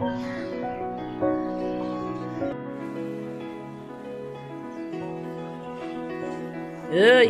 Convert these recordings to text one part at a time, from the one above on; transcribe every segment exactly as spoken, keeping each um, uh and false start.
এই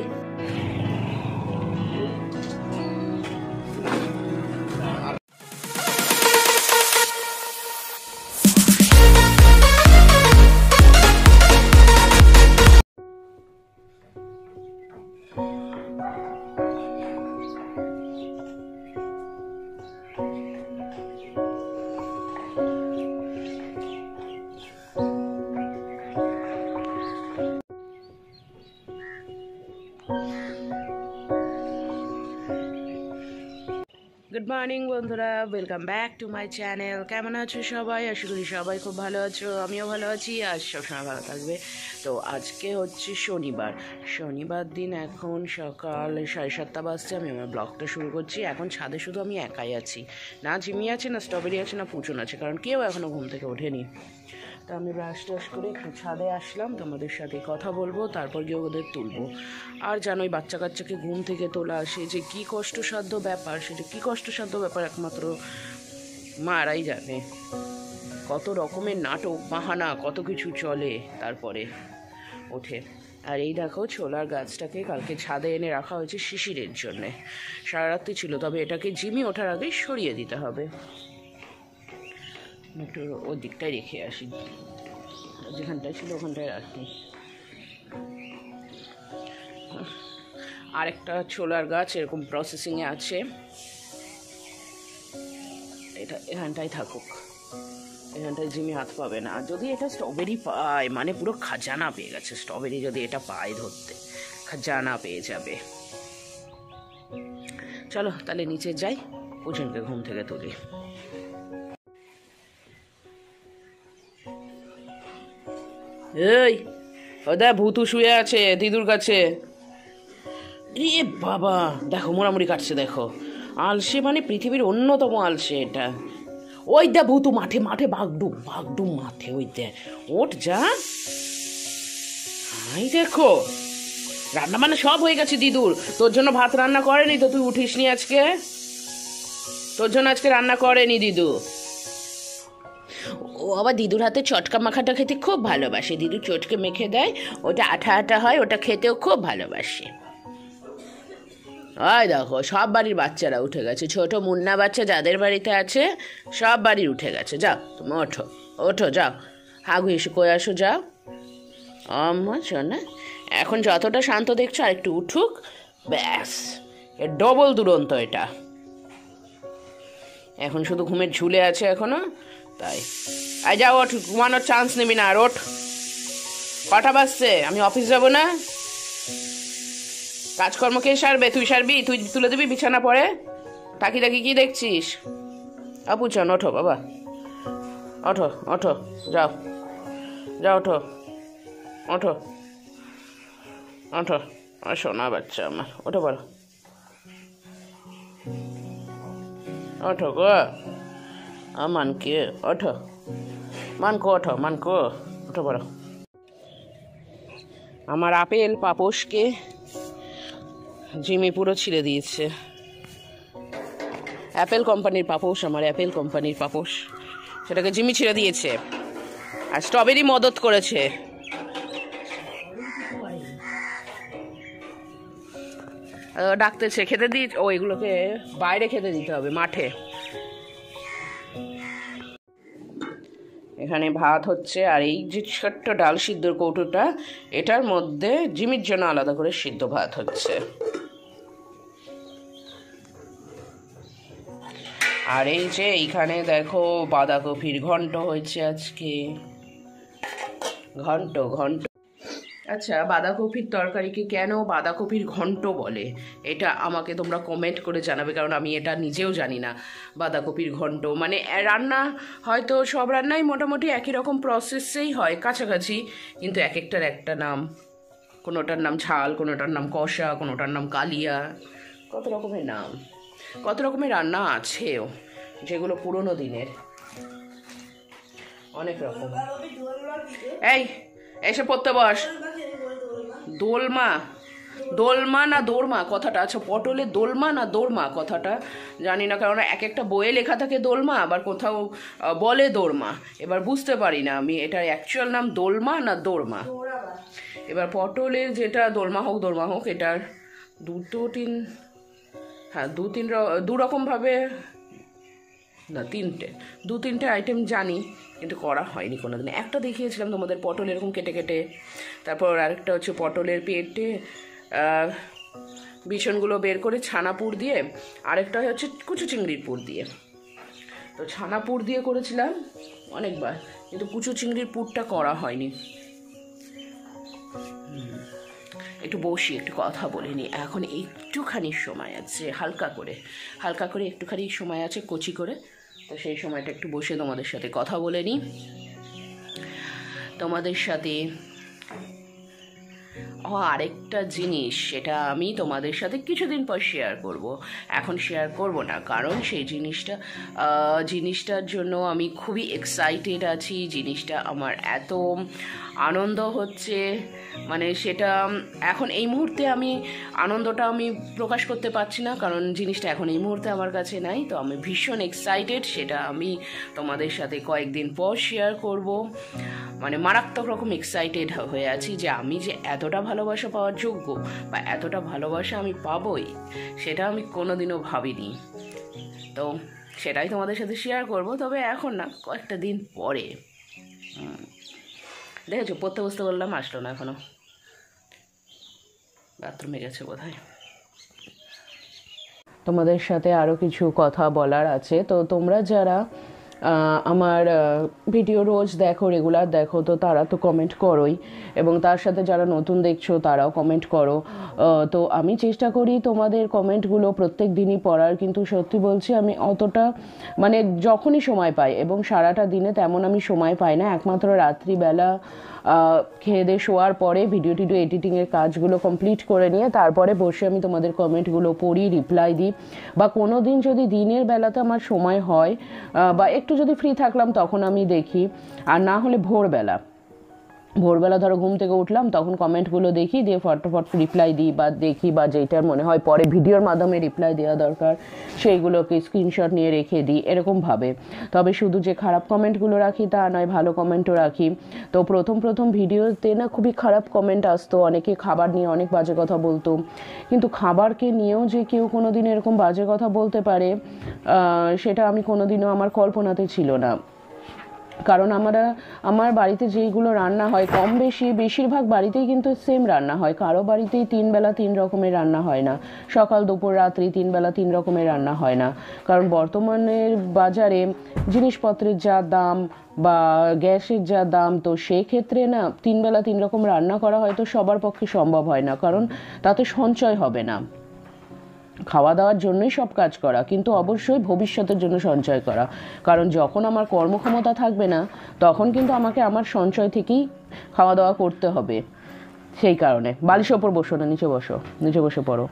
good morning বন্ধুরা, welcome back to my channel. কেমন আছো সবাই? আশা করি সবাই খুব ভালো আছো, আমিও ভালো আছি আর সবসময় ভালো থাকবে। তো আজকে হচ্ছে শনিবার শনিবার দিন এখন সকাল সাড়ে সাতটা বাজছে। আমি আমার ব্লগটা শুরু করছি। এখন ছাদে শুধু আমি একাই আছি, না জিমি আছে, না স্ট্রবেরি আছে, না পুচন আছে, কারণ কেউ এখনও ঘুম থেকে ওঠেনি। তো আমি ব্রাশ টাশ করে একটু ছাদে আসলাম, তোমাদের সাথে কথা বলবো, তারপর গিয়ে ওদের তুলবো। আর জানোই বাচ্চা কাচ্চাকে ঘুম থেকে তোলা সে যে কী কষ্টসাধ্য ব্যাপার, সেটা কী কষ্টসাধ্য ব্যাপার একমাত্র মারাই জানে। কত রকমের নাটক বাহানা কত কিছু চলে, তারপরে ওঠে। আর এই দেখো ছোলার গাছটাকে কালকে ছাদে এনে রাখা হয়েছে শিশিরের জন্যে। সারা রাত্রি ছিল, তবে এটাকে জিমি ওঠার আগেই সরিয়ে দিতে হবে। একটু ওই দিকটায় রেখে আসি, যেখানটায় ছিল ওখানটায় রাখি। আরেকটা ছোলার গাছ এরকম প্রসেসিংয়ে আছে, এটা এখানটায় থাকুক, এখানটায় জিমি হাত পাবে না। আর যদি এটা স্ট্রবেরি পায়, মানে পুরো খাজানা পেয়ে গেছে। স্ট্রবেরি যদি এটা পায় ধরতে, খাজানা পেয়ে যাবে। চলো তাহলে নিচে যাই, পুজনকে ঘুম থেকে তুলি। এই ওদা ভূতু শুয়ে আছে দিদুর কাছে। এ বাবা দেখো মোড়ামুড়ি কাটছে, দেখো আলসে, মানে পৃথিবীর অন্যতম আলসে এটা। ওই দা ভূতু মাঠে মাঠে বাগডুম বাগডুম মাঠে, ওই দে ওঠ যা। হাই দেখো রান্না বান্না সব হয়ে গেছে দিদুর। তোর জন্য ভাত রান্না করেনি তো, তুই উঠিস নি আজকে? তোর জন্য আজকে রান্না করেনি দিদু। ও আবার দিদুর হাতে চটকা মাখাটা খেতে খুব ভালোবাসে। দিদু চটকে মেখে দেয়, ওটা আঠা আঠা হয়, ওটা খেতেও খুব ভালোবাসে। ওই দেখো সব বাড়ির বাচ্চারা উঠে গেছে, ছোট মুন্না বাচ্চা যাদের বাড়িতে আছে সব বাড়ির উঠে গেছে। যাও তুমি ওঠো ওঠো, যাও হাগু এসে কই আসো, যাও। আমার শোনা এখন যতটা শান্ত দেখছো আর একটু উঠুক, ব্যাস এ ডবল দুরন্ত এটা। এখন শুধু ঘুমের ঝুলে আছে এখনো, তাই আই যাও ওঠ, ঘুমানোর চান্স নিবি না। আর ওঠ, কটা বাজছে? আমি অফিস যাব না? কাজকর্ম কে সারবে? তুই সারবি? তুই তুলে দিবি বিছানা পরে? তাকি তাকি কি দেখছিস? আপুচন ওঠো বাবা, ওঠো ওঠো, যাও যাও, ওঠো ওঠো ওঠো, শোনা বাচ্চা আমার, ওঠো বলো, ওঠো গো মানকে, ওঠো মানকো, ওঠো মানকো, ওঠো বলো। আমার আপেল পাপোশকে জিমি পুরো ছিঁড়ে দিয়েছে। অ্যাপেল কোম্পানির পাপোশ, আমার অ্যাপেল কোম্পানির পাপোশ, সেটাকে জিমি ছিঁড়ে দিয়েছে। আর স্ট্রবেরি মদত করেছে। ডাকতেছে খেতে দিই, ও এগুলোকে বাইরে খেতে দিতে হবে মাঠে। এখানে ভাত হচ্ছে, আর এই যে ছোট্ট ডাল সিদ্ধর কৌটোটা, এটার মধ্যে জিমির জন্য আলাদা করে সিদ্ধ ভাত হচ্ছে। আর এই যে এইখানে দেখো বাঁধাকপির ঘন্ট হয়েছে আজকে, ঘন্ট ঘন্ট। আচ্ছা, বাঁধাকপির তরকারিকে কেন বাঁধাকপির ঘন্ট বলে, এটা আমাকে তোমরা কমেন্ট করে জানাবে, কারণ আমি এটা নিজেও জানি না। বাঁধাকপির ঘন্ট মানে রান্না হয়তো সব রান্নাই মোটামুটি একই রকম প্রসেসেই হয়, কাছাকাছি, কিন্তু এক একটার একটা নাম। কোনোটার নাম ঝাল, কোনোটার নাম কষা, কোনোটার নাম কালিয়া, কত রকমের নাম, কত রকমের রান্না আছেও, যেগুলো পুরনো দিনের, অনেক রকম। এই এসে পড়তে বস। দোলমা দোলমা না দোরমা কথাটা, আচ্ছা পটলের দোলমা না দোরমা কথাটা জানি না, কারণ এক একটা বইয়ে লেখা থাকে দোলমা, আবার কোথাও বলে দোরমা, এবার বুঝতে পারি না আমি এটার অ্যাকচুয়াল নাম দোলমা না দোরমা। এবার পটলের যেটা দোলমা হোক দোরমা হোক, এটার দুটো তিন হ্যাঁ দু তিন দু রকমভাবে না তিনটে দু তিনটে আইটেম জানি, কিন্তু করা হয়নি কোনো দিন। একটা দেখিয়েছিলাম তোমাদের পটল এরকম কেটে কেটে, তারপর আরেকটা হচ্ছে পটলের পেটে বিছনগুলো বের করে ছানা পুর দিয়ে, আরেকটা হচ্ছে কুচু চিংড়ির পুর দিয়ে। তো ছানা পুর দিয়ে করেছিলাম অনেকবার, কিন্তু কুচু চিংড়ির পুরটা করা হয়নি। একটু বসি, একটু কথা বলে নি, এখন একটুখানি সময় আছে, হালকা করে হালকা করে একটুখানি সময় আছে কচি করে, তো সেই সময়টা একটু বসে তোমাদের সাথে কথা বলে নিই। তোমাদের সাথে ও আরেকটা জিনিস, সেটা আমি তোমাদের সাথে কিছুদিন পর শেয়ার করব, এখন শেয়ার করব না, কারণ সেই জিনিসটা জিনিসটার জন্য আমি খুবই এক্সাইটেড আছি। জিনিসটা আমার এত আনন্দ হচ্ছে, মানে সেটা এখন এই মুহূর্তে আমি আনন্দটা আমি প্রকাশ করতে পারছি না, কারণ জিনিসটা এখন এই মুহূর্তে আমার কাছে নাই। তো আমি ভীষণ এক্সাইটেড, সেটা আমি তোমাদের সাথে কয়েকদিন পর শেয়ার করব। মানে মারাত্মক রকম এক্সাইটেড হয়ে আছি যে আমি যে এতটা ভালোবাসা পাওয়ার যোগ্য বা এতটা ভালোবাসা আমি পাবই, সেটা আমি কোনোদিনও ভাবিনি। তো সেটাই তোমাদের সাথে শেয়ার করব, তবে এখন না, কয়েকটা দিন পরে। দেখেছো পড়তে বসতে বললাম, আসলো না এখনো, বাথরুমে গেছে বোধহয়। তোমাদের সাথে আরও কিছু কথা বলার আছে। তো তোমরা যারা আমার ভিডিও রোজ দেখো, রেগুলার দেখো, তো তারা তো কমেন্ট করোই, এবং তার সাথে যারা নতুন দেখছো তারাও কমেন্ট করো। তো আমি চেষ্টা করি তোমাদের কমেন্টগুলো প্রত্যেক দিনই পড়ার, কিন্তু সত্যি বলছি আমি অতটা মানে যখনই সময় পাই, এবং সারাটা দিনে তেমন আমি সময় পাই না, একমাত্র রাত্রিবেলা খেয়ে দিয়ে শোয়ার পরে ভিডিও টিডিও এডিটিংয়ের কাজগুলো কমপ্লিট করে নিয়ে তারপরে বসে আমি তোমাদের কমেন্টগুলো পড়ি, রিপ্লাই দিই। বা কোনো দিন যদি দিনের বেলাতে আমার সময় হয় বা একটু যদি ফ্রি থাকলাম তখন আমি দেখি, আর না হলে ভোরবেলা ভোরবেলা ধরো ঘুম থেকে উঠলাম, তখন কমেন্টগুলো দেখি, দিয়ে ফটাফট রিপ্লাই দিই বা দেখি, বা যেটার মনে হয় পরে ভিডিওর মাধ্যমে রিপ্লাই দেওয়া দরকার সেইগুলোকে স্ক্রিনশট নিয়ে রেখে দিই, এরকমভাবে। তবে শুধু যে খারাপ কমেন্টগুলো রাখি তা নয়, ভালো কমেন্টও রাখি। তো প্রথম প্রথম ভিডিওতে না খুবই খারাপ কমেন্ট আসতো, অনেকে খাবার নিয়ে অনেক বাজে কথা বলতো, কিন্তু খাবারকে নিয়েও যে কেউ কোনো দিন এরকম বাজে কথা বলতে পারে সেটা আমি কোনো দিনও আমার কল্পনাতে ছিল না। কারণ আমরা আমার বাড়িতে যেইগুলো রান্না হয় কম বেশি বেশিরভাগ বাড়িতেই কিন্তু সেম রান্না হয়, কারো বাড়িতেই তিন বেলা তিন রকমের রান্না হয় না, সকাল দুপুর রাত্রি তিন বেলা তিন রকমের রান্না হয় না। কারণ বর্তমানের বাজারে জিনিসপত্রের যা দাম বা গ্যাসের যা দাম, তো সেই ক্ষেত্রে না তিন বেলা তিন রকম রান্না করা হয়তো সবার পক্ষে সম্ভব হয় না, কারণ তাতে সঞ্চয় হবে না। খাওয়া দাওয়ার জন্যই সব কাজ করা, কিন্তু অবশ্যই ভবিষ্যতের জন্য সঞ্চয় করা, কারণ যখন আমার কর্মক্ষমতা থাকবে না তখন কিন্তু আমাকে আমার সঞ্চয় থেকেই খাওয়া দাওয়া করতে হবে। সেই কারণে বালিশের ওপর বসো না, নিচে বসো, নিচে বসে পড়ো।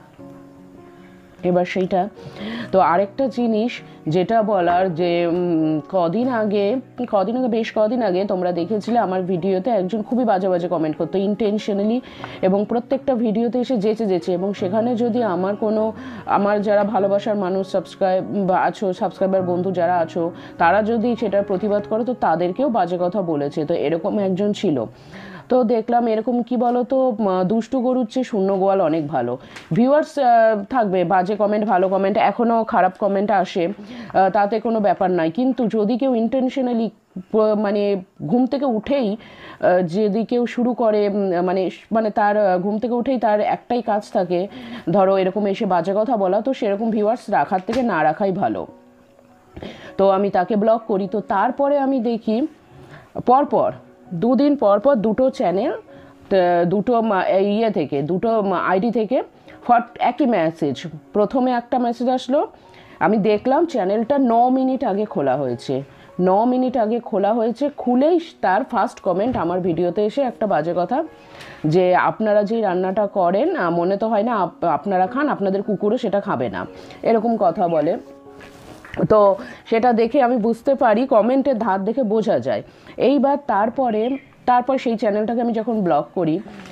এবার সেইটা তো আরেকটা জিনিস যেটা বলার, যে কদিন আগে কদিন আগে বেশ কদিন আগে তোমরা দেখেছিলে আমার ভিডিওতে একজন খুবই বাজে বাজে কমেন্ট করতো ইন্টেনশনালি, এবং প্রত্যেকটা ভিডিওতে এসে যেচে যেচে, এবং সেখানে যদি আমার কোনো আমার যারা ভালোবাসার মানুষ সাবস্ক্রাইব বা আছো সাবস্ক্রাইবার বন্ধু যারা আছো, তারা যদি সেটার প্রতিবাদ করে তো তাদেরকেও বাজে কথা বলেছে। তো এরকম একজন ছিল। তো দেখলাম এরকম কি বলো তো, দুষ্টু গরুর চেয়ে শূন্য গোয়াল অনেক ভালো। ভিউয়ার্স থাকবে, বাজে কমেন্ট ভালো কমেন্ট, এখনও খারাপ কমেন্ট আসে, তাতে কোনো ব্যাপার নয়, কিন্তু যদি কেউ ইন্টেনশনালি মানে ঘুম থেকে উঠেই যদি কেউ শুরু করে, মানে মানে তার ঘুম থেকে উঠেই তার একটাই কাজ থাকে ধরো এরকম এসে বাজে কথা বলা, তো সেরকম ভিউয়ার্স রাখার থেকে না রাখাই ভালো। তো আমি তাকে ব্লক করি। তো তারপরে আমি দেখি পরপর দুদিন পর পর দুটো চ্যানেল, দুটো ইয়ে থেকে দুটো আইডি থেকে ফট একই মেসেজ। প্রথমে একটা মেসেজ আসলো, আমি দেখলাম চ্যানেলটা ন মিনিট আগে খোলা হয়েছে, ন মিনিট আগে খোলা হয়েছে, খুলেই তার ফার্স্ট কমেন্ট আমার ভিডিওতে এসে একটা বাজে কথা, যে আপনারা যে রান্নাটা করেন মনে তো হয় না আপনারা খান, আপনাদের কুকুরও সেটা খাবে না, এরকম কথা বলে। তো সেটা দেখে আমি বুঝতে পারি, কমেন্টের ধার দেখে বোঝা যায়। এইবার তারপরে তারপর সেই চ্যানেলটাকে আমি যখন ব্লক করি,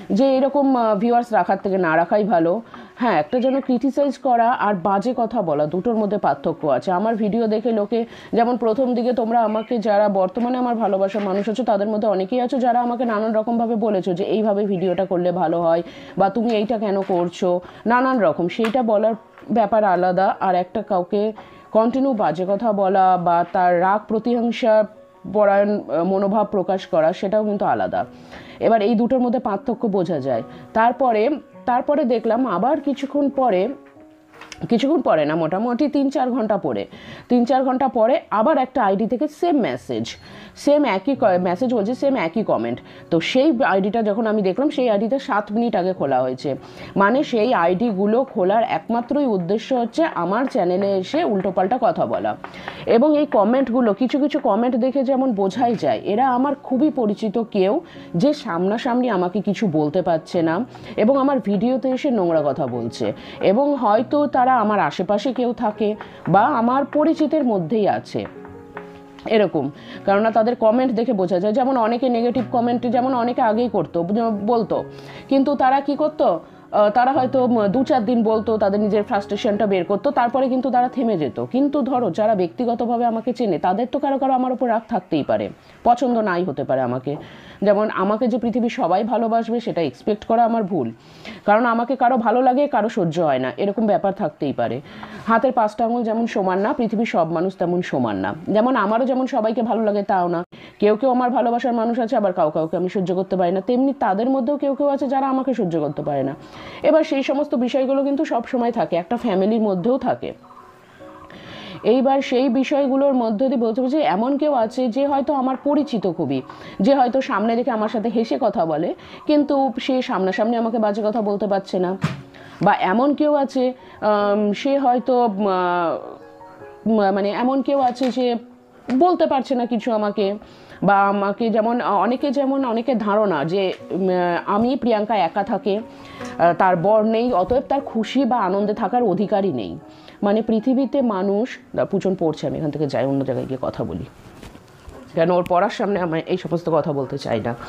যে এরকম ভিউয়ার্স রাখার থেকে না রাখাই ভালো। হ্যাঁ, একটা যেন ক্রিটিসাইজ করা আর বাজে কথা বলা দুটোর মধ্যে পার্থক্য আছে। আমার ভিডিও দেখে লোকে, যেমন প্রথম দিকে তোমরা আমাকে যারা বর্তমানে আমার ভালোবাসার মানুষ আছো তাদের মধ্যে অনেকেই আছো যারা আমাকে নানান রকমভাবে বলেছো যে এইভাবে ভিডিওটা করলে ভালো হয় বা তুমি এইটা কেন করছো, নানান রকম। সেইটা বলার ব্যাপার আলাদা, আর একটা কাউকে কন্টিনিউ বাজে কথা বলা বা তার রাগ প্রতিহিংসা পরায়ণ মনোভাব প্রকাশ করা সেটাও কিন্তু আলাদা। এবার এই দুটোর মধ্যে পার্থক্য বোঝা যায়। তারপরে তারপরে দেখলাম আবার কিছুক্ষণ পরে, কিছুক্ষণ পরে না মোটামুটি তিন চার ঘন্টা পরে তিন চার ঘন্টা পরে আবার একটা আইডি থেকে সেম মেসেজ, সেম একই মেসেজ বলছে, সেম একই কমেন্ট। তো সেই আইডিটা যখন আমি দেখলাম, সেই আইডিটা সাত মিনিট আগে খোলা হয়েছে। মানে সেই আইডিগুলো খোলার একমাত্রই উদ্দেশ্য হচ্ছে আমার চ্যানেলে এসে উল্টোপাল্টা কথা বলা। এবং এই কমেন্টগুলো, কিছু কিছু কমেন্ট দেখে যেমন বোঝাই যায় এরা আমার খুবই পরিচিত কেউ, যে সামনাসামনি আমাকে কিছু বলতে পারছে না এবং আমার ভিডিওতে এসে নোংরা কথা বলছে, এবং হয়তো তারা আমার আশেপাশে কেউ থাকে বা আমার পরিচিতের মধ্যেই আছে এরকম। কেননা তাদের কমেন্ট দেখে বোঝা যায়। যেমন অনেকে নেগেটিভ কমেন্ট যেমন অনেকে আগেই করতো, বলতো, কিন্তু তারা কি করতো, তারা হয়তো দু চার দিন বলতো, তাদের নিজের ফ্রাস্ট্রেশনটা বের করতো, তারপরে কিন্তু তারা থেমে যেত। কিন্তু ধরো যারা ব্যক্তিগতভাবে আমাকে চেনে তাদের তো কারো কারো আমার উপর রাগ থাকতেই পারে, পছন্দ নাই হতে পারে আমাকে। যেমন আমাকে যে পৃথিবীর সবাই ভালোবাসবে সেটা এক্সপেক্ট করা আমার ভুল, কারণ আমাকে কারো ভালো লাগে কারো সহ্য হয় না, এরকম ব্যাপার থাকতেই পারে। হাতের পাঁচটা আঙুল যেমন সমান না, পৃথিবীর সব মানুষ তেমন সমান না। যেমন আমারও যেমন সবাইকে ভালো লাগে তাও না, কেউ কেউ আমার ভালোবাসার মানুষ আছে, আবার কাউ কাউকে আমি সহ্য করতে পারি না, তেমনি তাদের মধ্যেও কেউ কেউ আছে যারা আমাকে সহ্য করতে পারে না। এবার সেই সমস্ত বিষয়গুলো কিন্তু সব সময় থাকে, একটা ফ্যামিলির মধ্যেও থাকে। এইবার সেই বিষয়গুলোর মধ্যে দিয়ে বলতে বলছি এমন কেউ আছে যে হয়তো আমার পরিচিত খুবই, যে হয়তো সামনে রেখে আমার সাথে হেসে কথা বলে, কিন্তু সে সামনাসামনি আমাকে বাজে কথা বলতে পারছে না। বা এমন কেউ আছে সে হয়তো মানে এমন কেউ আছে যে বলতে পারছে না কিছু আমাকে, বা আমাকে যেমন অনেকে যেমন অনেকের ধারণা যে আমি প্রিয়াঙ্কা একা থাকে, তার বর নেই, অতএব তার খুশি বা আনন্দে থাকার অধিকারই নেই। মানে পৃথিবীতে মানুষ, পুচন পড়ছে, আমি এখান থেকে যাই অন্য জায়গায় গিয়ে কথা বলি, কেন ওর পড়ার সামনে আমি এই সমস্ত কথা বলতে চাই না।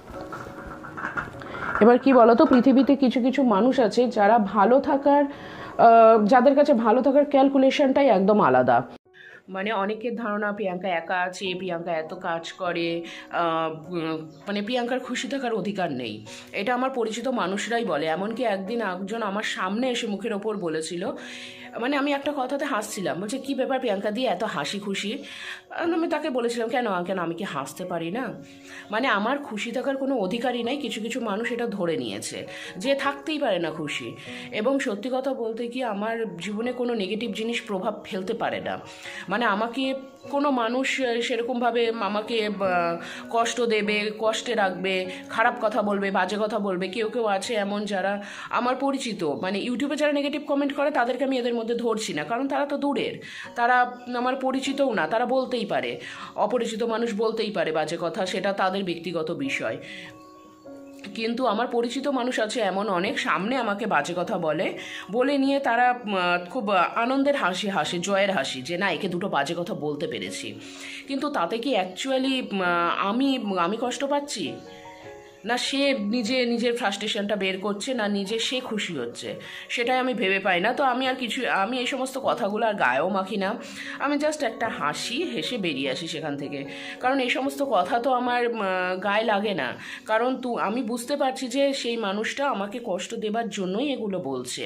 এবার কি বলতো, পৃথিবীতে কিছু কিছু মানুষ আছে যারা ভালো থাকার, যাদের কাছে ভালো থাকার ক্যালকুলেশনটাই একদম আলাদা। মানে অনেকের ধারণা প্রিয়াঙ্কা একা আছে, প্রিয়াঙ্কা এত কাজ করে, মানে প্রিয়াঙ্কার খুশি থাকার অধিকার নেই। এটা আমার পরিচিত মানুষরাই বলে। এমনকি একদিন একজন আমার সামনে এসে মুখের ওপর বলেছিল, মানে আমি একটা কথাতে হাসছিলাম, বলছে কী ব্যাপার প্রিয়াঙ্কা দিয়ে এত হাসি খুশি। আমি তাকে বলেছিলাম কেন কেন আমি কি হাসতে পারি না? মানে আমার খুশি থাকার কোনো অধিকারই নাই। কিছু কিছু মানুষ এটা ধরে নিয়েছে যে থাকতেই পারে না খুশি। এবং সত্যি কথা বলতে কি, আমার জীবনে কোনো নেগেটিভ জিনিস প্রভাব ফেলতে পারে না। মানে আমাকে কোনো মানুষ সেরকমভাবে আমাকে কষ্ট দেবে, কষ্টে রাখবে, খারাপ কথা বলবে, বাজে কথা বলবে। কেউ কেউ আছে এমন যারা আমার পরিচিত, মানে ইউটিউবে যারা নেগেটিভ কমেন্ট করে তাদেরকে আমি এদের মধ্যে ধরছি না, কারণ তারা তো দূরের, তারা আমার পরিচিতও না, তারা বলতেই পারে, অপরিচিত মানুষ বলতেই পারে বাজে কথা, সেটা তাদের ব্যক্তিগত বিষয়। কিন্তু আমার পরিচিত মানুষ আছে এমন অনেক, সামনে আমাকে বাজে কথা বলে, বলে নিয়ে তারা খুব আনন্দের হাসি হাসে, জয়ের হাসি, যে না একে দুটো বাজে কথা বলতে পেরেছি। কিন্তু তাতে কি অ্যাকচুয়ালি আমি আমি কষ্ট পাচ্ছি না, সে নিজে নিজের ফ্রাস্ট্রেশনটা বের করছে, না নিজে সে খুশি হচ্ছে, সেটাই আমি ভেবে পাই না। তো আমি আর কিছু, আমি এই সমস্ত কথাগুলো আর গায়েও মাখি না। আমি জাস্ট একটা হাসি হেসে বেরিয়ে আসি সেখান থেকে, কারণ এই সমস্ত কথা তো আমার গায়ে লাগে না। কারণ তু আমি বুঝতে পারছি যে সেই মানুষটা আমাকে কষ্ট দেবার জন্যই এগুলো বলছে।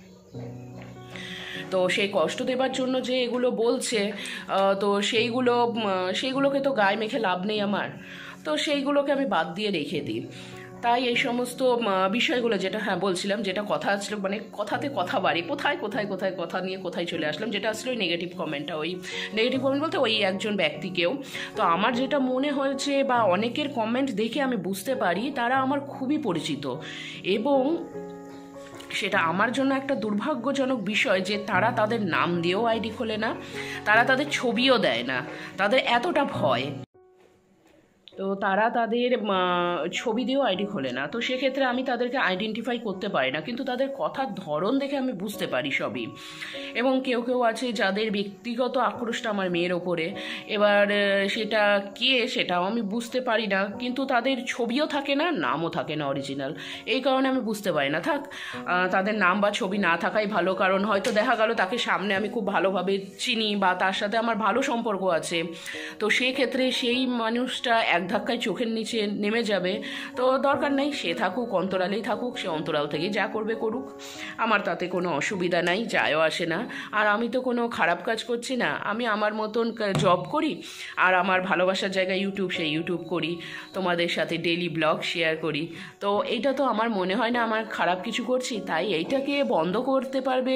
তো সেই কষ্ট দেবার জন্য যে এগুলো বলছে, তো সেইগুলো সেইগুলোকে তো গায়ে মেখে লাভ নেই আমার, তো সেইগুলোকে আমি বাদ দিয়ে রেখে দিই। তাই এই সমস্ত বিষয়গুলো, যেটা হ্যাঁ বলছিলাম, যেটা কথা আসলো, মানে কথাতে কথা বাড়ি, কোথায় কোথায় কোথায় কথা নিয়ে কোথায় চলে আসলাম, যেটা আসলে ওই নেগেটিভ কমেন্টটা, ওই নেগেটিভ কমেন্ট বলতে ওই একজন ব্যক্তিকেও। তো আমার যেটা মনে হয়েছে বা অনেকের কমেন্ট দেখে আমি বুঝতে পারি তারা আমার খুবই পরিচিত, এবং সেটা আমার জন্য একটা দুর্ভাগ্যজনক বিষয় যে তারা তাদের নাম দিয়েও আইডি খোলে না, তারা তাদের ছবিও দেয় না, তাদের এতটা ভয়। তো তারা তাদের ছবি দিয়েও আইডি খোলে না, তো সেক্ষেত্রে আমি তাদেরকে আইডেন্টিফাই করতে পারি না, কিন্তু তাদের কথার ধরন দেখে আমি বুঝতে পারি সবই। এবং কেউ কেউ আছে যাদের ব্যক্তিগত আক্রোশটা আমার মেয়ের ওপরে, এবার সেটা কে সেটাও আমি বুঝতে পারি না, কিন্তু তাদের ছবিও থাকে না, নামও থাকে না অরিজিনাল, এই কারণে আমি বুঝতে পারি না। থাক, তাদের নাম বা ছবি না থাকাই ভালো, কারণ হয়তো দেখা গেল তাকে সামনে আমি খুব ভালোভাবে চিনি বা তার সাথে আমার ভালো সম্পর্ক আছে, তো সেক্ষেত্রে সেই মানুষটা এক ধাক্কায় চোখের নিচে নেমে যাবে। তো দরকার নেই, সে থাকুক অন্তরালেই থাকুক, সে অন্তরাল থেকে যা করবে করুক, আমার তাতে কোনো অসুবিধা নাই, যায়ও আসে না। আর আমি তো কোনো খারাপ কাজ করছি না, আমি আমার মতন জব করি, আর আমার ভালোবাসার জায়গায় ইউটিউব, সেই ইউটিউব করি, তোমাদের সাথে ডেইলি ব্লগ শেয়ার করি। তো এইটা তো আমার মনে হয় না আমার খারাপ কিছু করছি, তাই এইটাকে বন্ধ করতে পারবে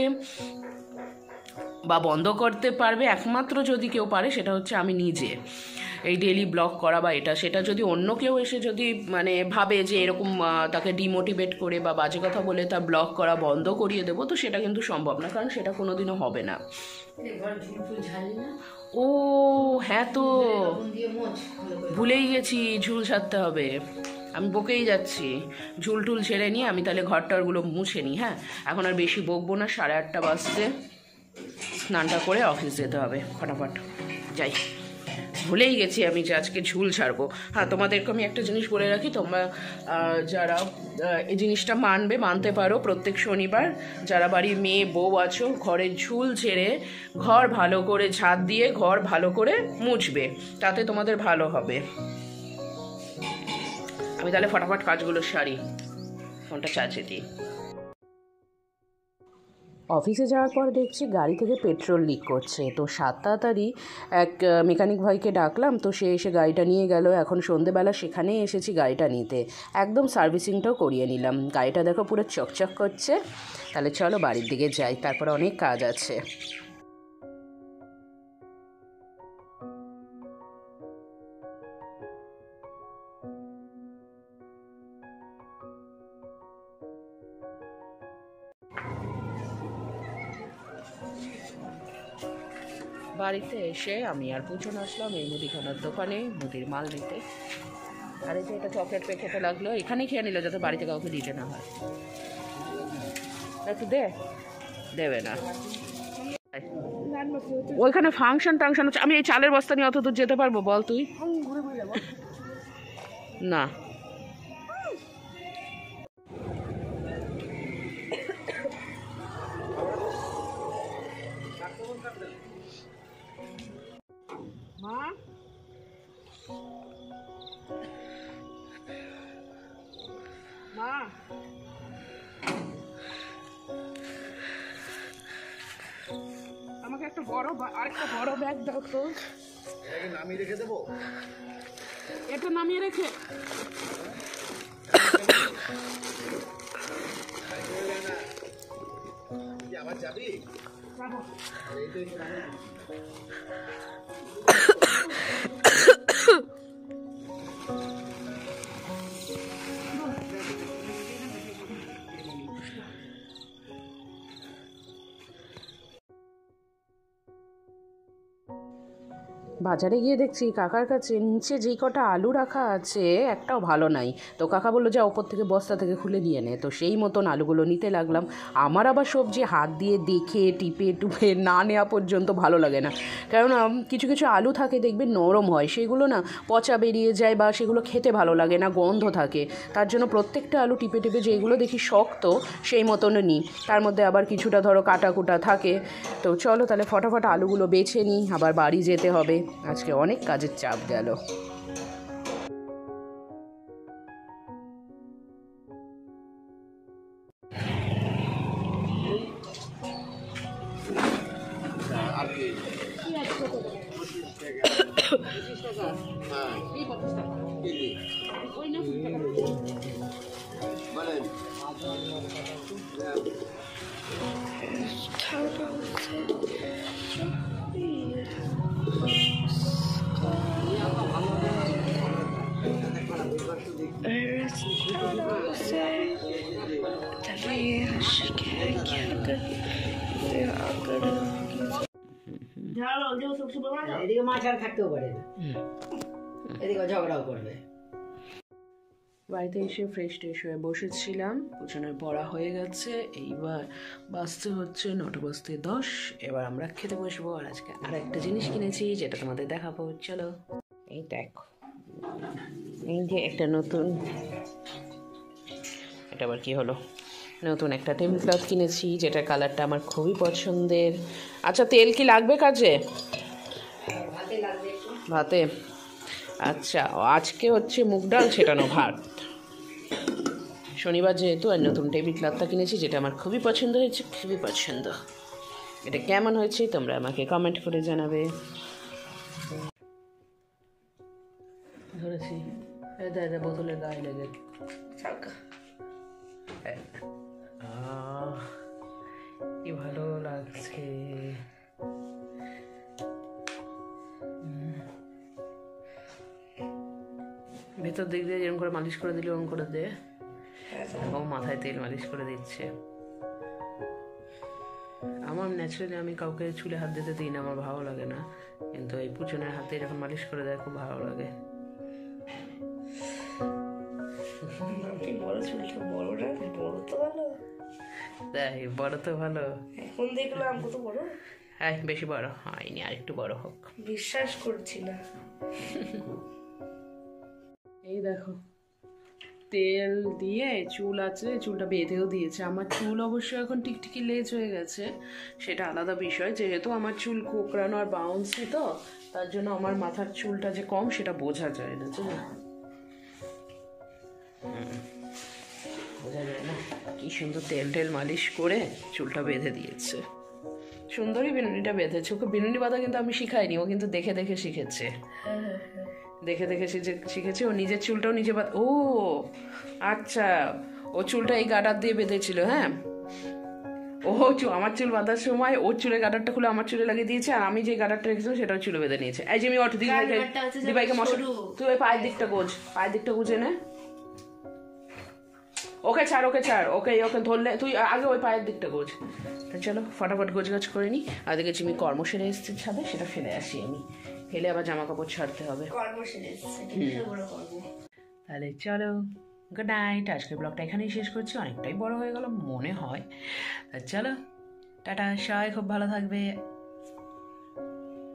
বা বন্ধ করতে পারবে একমাত্র যদি কেউ পারে, সেটা হচ্ছে আমি নিজে। এই ডেইলি ব্লগ করা বা এটা সেটা যদি অন্য কেউ এসে যদি মানে ভাবে যে এরকম তাকে ডিমোটিভেট করে বা বাজে কথা বলে তার ব্লগ করা বন্ধ করিয়ে দেবো, তো সেটা কিন্তু সম্ভব না, কারণ সেটা কোনোদিনও হবে না। ও হ্যাঁ, তো ভুলেই গেছি, ঝুল ছাড়তে হবে, আমি বকেই যাচ্ছি। ঝুল টুল ছেড়ে নিয়ে আমি তাহলে ঘরটারগুলো মুছে নিই। হ্যাঁ, এখন আর বেশি বকবো না, সাড়ে আটটা বাজতে, স্নানটা করে অফিস যেতে হবে, ফটাফট যাই। ভুলেই গেছি আমি যে আজকে ঝুল ছাড়বো। হ্যাঁ, তোমাদেরকে আমি একটা জিনিস বলে রাখি, তোমরা যারা এই জিনিসটা মানবে, মানতে পারো, প্রত্যেক শনিবার যারা বাড়ির মেয়ে বউ আছো, ঘরের ঝুল ছেড়ে ঘর ভালো করে ঝাঁট দিয়ে ঘর ভালো করে মুছবে, তাতে তোমাদের ভালো হবে। আমি তাহলে ফটাফট কাজগুলো সারি, ফোনটা চার্জে দিই। অফিসে যাওয়ার পর দেখছি গাড়ি থেকে পেট্রোল লিক করছে, তো সাত তাড়াতাড়ি এক মেকানিক ভাইকে ডাকলাম, তো সে এসে গাড়িটা নিয়ে গেল। এখন সন্ধেবেলা সেখানেই এসেছি গাড়িটা নিতে, একদম সার্ভিসিংটাও করিয়ে নিলাম। গাড়িটা দেখো পুরো চকচক করছে। তাহলে চলো বাড়ির দিকে যাই, তারপরে অনেক কাজ আছে। বাড়িতে এসে আমি আর পুজোন আসলাম এই মুদিখানার দোকানে মুদির মাল নিতে। আর এই যে এটা চকলেট পে খেতে লাগলো, এখানেই খেয়ে নিল যাতে বাড়িতে কাউকে দিতে না হয়। একটু দে, দেবে না। ওইখানে ফাংশন টাংশন হচ্ছে, আমি এই চালের বস্তা নিয়ে অত দূর যেতে পারবো বল তুই? না, মা মা আমাকে একটা বড় আরেকটা বড় ব্যাগ দাও তো। নামিয়ে রেখে দেবো, এটা নামিয়ে রেখে আবার যাবি। বাজারে গিয়ে দেখছি কাকার কাছে নিচে যেই কটা আলু রাখা আছে একটাও ভালো নাই, তো কাকা বললো যে ওপর থেকে বস্তা থেকে খুলে নিয়ে নে, তো সেই মতন আলুগুলো নিতে লাগলাম। আমার আবার সবজি হাত দিয়ে দেখে টিপে টুপে না নেওয়া পর্যন্ত ভালো লাগে না, কেননা কিছু কিছু আলু থাকে দেখবে নরম হয়, সেগুলো না পচা বেরিয়ে যায় বা সেগুলো খেতে ভালো লাগে না, গন্ধ থাকে। তার জন্য প্রত্যেকটা আলু টিপে টিপে যেগুলো দেখি শক্ত সেই মতন নিই, তার মধ্যে আবার কিছুটা ধরো কাটা কুটা থাকে। তো চলো তাহলে ফটাফট আলুগুলো বেছে নিই, আবার বাড়ি যেতে হবে, আজকে অনেক কাজের চাপ গেল। এদিকে মাছ আর থাকতেও পারে না। এদিকে ঝগড়াও করবে। বাড়িতে এসে ফ্রেশ ট্রেশ হয়ে বসেছিলাম, পুজনের পড়া হয়ে গেছে, এইবার বাজতে হচ্ছে নটা বাজতে দশ। এবার আমরা খেতে বসবো। আর আজকে আর একটা জিনিস কিনেছি যেটা তোমাদের দেখাবো, চলো। এই দেখো, এই যে একটা নতুন, এটা আবার কি হলো, নতুন একটা টেবিল ক্লথ কিনেছি যেটা কালারটা আমার খুবই পছন্দের। আচ্ছা, তেল কি লাগবে কাজে? ভাতে লাগবে ভাতে। আচ্ছা, আজকে হচ্ছে মুগ ডাল ছেটানো ভাত, শনিবার যেহেতু। আর নতুন টেবিল ক্লথটা কিনেছি যেটা আমার খুবই পছন্দ হয়েছে, খুবই পছন্দ। এটা কেমন হয়েছে তোমরা আমাকে কমেন্ট করে জানাবে। ধরেছি দাদা বোতলের গায়ে লেগে কি ভালো লাগছে। ভেতর দিক দিয়ে যেরকম করে মালিশ করে দিলে ওরকম করে দে। ও মাথায় তেল মালিশ করে দিচ্ছে। আমার ন্যাচারালি আমি কাউকে চুলে হাত দিতে দিই না, আমার ভালো লাগে না, কিন্তু এই পুচনের হাতে এরকম মালিশ করে দেয় খুব ভালো লাগে। বড় চুলটা বড় না, বড় তো ভালো। তাই বড় তো ভালো, এখন দেখলাম কত বড়। হ্যাঁ বেশি বড় হয়নি, আর একটু বড় হোক। বিশ্বাস করছি না। এই দেখো, তেল দিয়ে চুল আছে, চুলটা বেঁধেও দিয়েছে। আমার চুল অবশ্য এখন টিকটিকি লেজ হয়ে গেছে, সেটা আলাদা বিষয়। যেহেতু আমার চুল কোঁকড়ানো আর বাউন্সি, তো তার জন্য আমার মাথার চুলটা যে কম সেটা বোঝা যায় না, জানো, বোঝা যায় না। কি সুন্দর তেল টেল মালিশ করে চুলটা বেঁধে দিয়েছে। সুন্দরই বিনুনিটা বেঁধেছে। ওকে বিনুনি বাঁধা কিন্তু আমি শিখাইনি, ও কিন্তু দেখে দেখে শিখেছে। দেখে দেখে শিখেছে। ও নিজের চুলটাও নিজে বাঁধ। ও আচ্ছা, ও চুলটা এই গাডার দিয়ে বেঁধেছিল। হ্যাঁ, ও আমার চুল বাঁধার সময় ওর চুলের গাডারটা খুলে আমার চুলে লাগিয়ে দিয়েছে, আর আমি যে গাডারটা রেখেছিলাম সেটাও চুলে বেঁধে নিয়েছে। এই যে আমি অটো দিদিভাইকে দিদিভাইকে মশা, তুই ওই পায়ের দিকটা গোজ, পায়ের দিকটা গুজে নে। ওকে ছাড়, ওকে ছাড়, ওকে ওকে ধরলে তুই আগে ওই পায়ের দিকটা গোজ। চলো ফটাফট গোছ গাছ করে নি। আর দেখেছি আমি কর্ম সেরে এসেছি ছাদে, সেটা ফেলে আসি আমি। ফেলে আবার জামা কাপড় ছাড়তে হবে। তাহলে চলো, গুড নাইট। আজকের ব্লগটা এখানেই শেষ করছি, অনেকটাই বড় হয়ে গেল মনে হয়। চলো টাটা, সবাই খুব ভালো থাকবে।